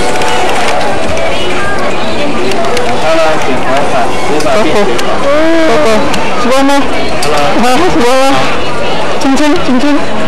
好了，剪头发，直发变卷发。 哥哥，喜欢吗？好，喜欢吗？亲亲，亲亲。